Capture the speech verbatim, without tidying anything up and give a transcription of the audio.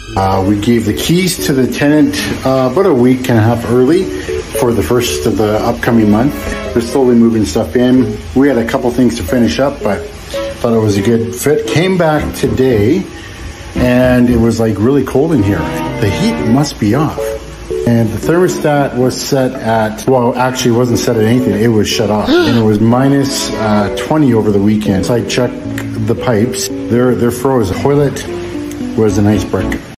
Uh, we gave the keys to the tenant uh, about a week and a half early for the first of the upcoming month. We're slowly moving stuff in. We had a couple things to finish up, but thought it was a good fit. Came back today and it was like really cold in here. The heat must be off. And the thermostat was set at, well, actually it wasn't set at anything. It was shut off. And it was minus uh, twenty over the weekend. So I checked the pipes. They're, they're froze. The toilet was an ice brick.